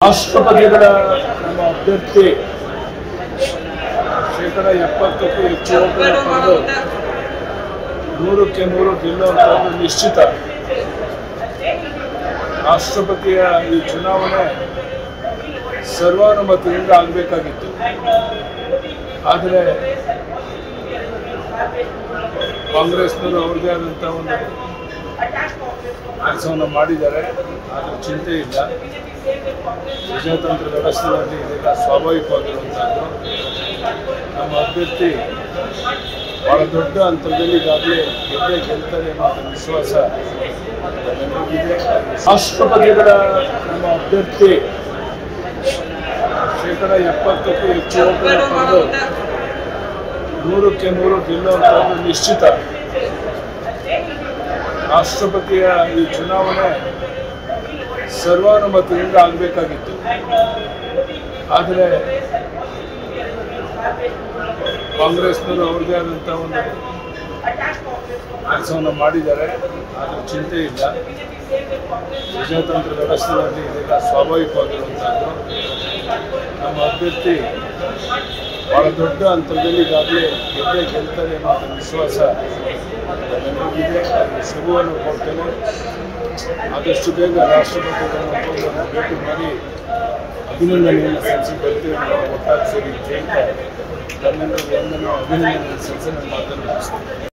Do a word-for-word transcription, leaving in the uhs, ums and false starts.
ರಾಷ್ಟ್ರಪತಿಗಳ ನಮ್ಮ ಅಭ್ಯರ್ಥಿ ಶೇಕಡ ಎಪ್ಪತ್ತಕ್ಕೂ ಹೆಚ್ಚು ಓಟನ್ನು ಪಡೆದು ನೂರಕ್ಕೆ ನೂರು ಗೆಲ್ಲುವಂಥದ್ದು ನಿಶ್ಚಿತ. ರಾಷ್ಟ್ರಪತಿಯ ಈ ಚುನಾವಣೆ ಸರ್ವಾನುಮತದಿಂದ ಆಗಬೇಕಾಗಿತ್ತು. ಆದರೆ ಕಾಂಗ್ರೆಸ್ನವರು ಅವ್ರದ್ದೇ ಆದಂಥ ಒಂದು ಕೆಲಸವನ್ನು ಮಾಡಿದ್ದಾರೆ. ಆದರೆ ಚಿಂತೆ ಇಲ್ಲ. ಪ್ರಜಾತಂತ್ರ ವ್ಯವಸ್ಥೆಯಲ್ಲಿ ಇದೆಲ್ಲ ಸ್ವಾಭಾವಿಕವಾಗಿರುವಂಥದ್ದು. ನಮ್ಮ ಅಭ್ಯರ್ಥಿ ಬಹಳ ದೊಡ್ಡ ಅಂತರದಲ್ಲಿ ಈಗಾಗಲೇ ಗೆದ್ದೇ ಗೆಲ್ತಾರೆ ಅನ್ನೋ ವಿಶ್ವಾಸ ನಮಗಿದೆ. ರಾಷ್ಟ್ರಪತಿಗಳ ನಮ್ಮ ಅಭ್ಯರ್ಥಿ ಶೇಕಡ ಎಪ್ಪತ್ತಕ್ಕೂ ಹೆಚ್ಚು ಓಟನ್ನು ಪಡೆದು ನೂರಕ್ಕೆ ನೂರು ಗೆಲ್ಲುವಂಥದ್ದು ನಿಶ್ಚಿತ. ರಾಷ್ಟ್ರಪತಿಯ ಈ ಚುನಾವಣೆ ಸರ್ವಾನುಮತದಿಂದ ಆಗಬೇಕಾಗಿತ್ತು. ಆದರೆ ಕಾಂಗ್ರೆಸ್ನವರು ಅವ್ರದ್ದೇ ಆದಂಥ ಒಂದು ಕೆಲಸವನ್ನು ಮಾಡಿದ್ದಾರೆ. ಆದರೆ ಚಿಂತೆ ಇಲ್ಲ. ಪ್ರಜಾತಂತ್ರ ವ್ಯವಸ್ಥೆಯಲ್ಲಿ ಇದೆಲ್ಲ ಸ್ವಾಭಾವಿಕವಾಗಿರುವಂಥದ್ದು. ನಮ್ಮ ಅಭ್ಯರ್ಥಿ ಬಹಳ ದೊಡ್ಡ ಅಂತರದಲ್ಲಿ ಈಗಾಗಲೇ ಗೆದ್ದೇ ಗೆಲ್ತಾರೆ ಅನ್ನೋ ವಿಶ್ವಾಸ ನಮಗಿದೆ. ಶುಭವನ್ನು ಕೊಡ್ತೇನೆ. ಆದಷ್ಟು ಬೇಗ ರಾಷ್ಟ್ರಪತಿಗಳನ್ನು ಭೇಟಿ ಮಾಡಿ ಅಭಿನಂದನೆಯನ್ನು ಸಲ್ಲಿಸಿ ಬರ್ತೀವಿ. ನಾವು ಒಟ್ಟಾಗಿ ಸೇರಿ ಜಯಂತ ತಮ್ಮೆಲ್ಲರೂ ಒಂದನ್ನು ಅಭಿನಂದನೆ ಸಲ್ಲಿಸಿ ನಮ್ಮ ಮಾತನ್ನು ಮುಗಿಸ್ತೇವೆ.